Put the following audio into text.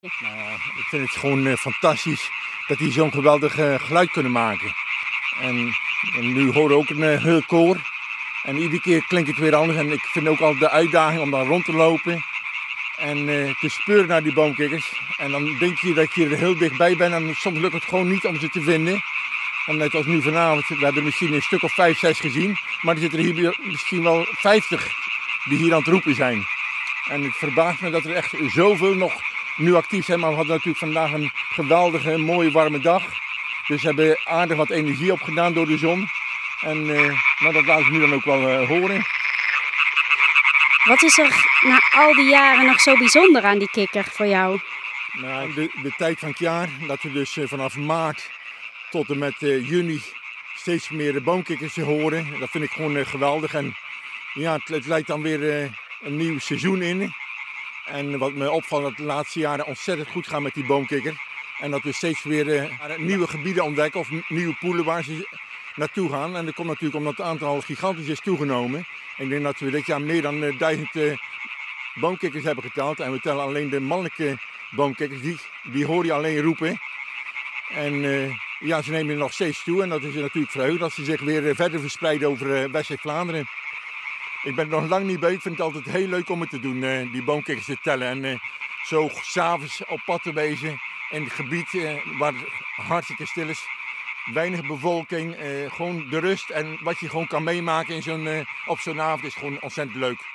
Nou, ik vind het gewoon fantastisch dat die zo'n geweldig geluid kunnen maken. En nu horen we ook een heel koor. En iedere keer klinkt het weer anders. En ik vind ook al de uitdaging om daar rond te lopen. En te speuren naar die boomkikkers. En dan denk je dat je er heel dichtbij bent. En soms lukt het gewoon niet om ze te vinden. En net als nu vanavond, we hebben misschien een stuk of 5, 6 gezien. Maar er zitten er hier misschien wel 50 die hier aan het roepen zijn. En het verbaast me dat er echt zoveel nog nu actief zijn. Maar we hadden natuurlijk vandaag een geweldige, mooie, warme dag. Dus we hebben aardig wat energie opgedaan door de zon. En nou, dat laten we nu dan ook wel horen. Wat is er na al die jaren nog zo bijzonder aan die kikker voor jou? Nou, de tijd van het jaar, dat we dus vanaf maart tot en met juni steeds meer boomkikkers horen. Dat vind ik gewoon geweldig. En ja, het lijkt dan weer een nieuw seizoen in. En wat me opvalt, dat de laatste jaren ontzettend goed gaan met die boomkikker. En dat we steeds weer nieuwe gebieden ontdekken of nieuwe poelen waar ze naartoe gaan. En dat komt natuurlijk omdat het aantal gigantisch is toegenomen. Ik denk dat we dit jaar meer dan 1000 boomkikkers hebben geteld. En we tellen alleen de mannelijke boomkikkers, die hoor je alleen roepen. En ja, ze nemen nog steeds toe en dat is natuurlijk verheugd dat ze zich weer verder verspreiden over West-Vlaanderen. Ik ben er nog lang niet bij, ik vind het altijd heel leuk om het te doen, die boomkikkers te tellen. En zo 's avonds op pad te wezen in het gebied waar het hartstikke stil is. Weinig bevolking, gewoon de rust en wat je gewoon kan meemaken op zo'n avond is gewoon ontzettend leuk.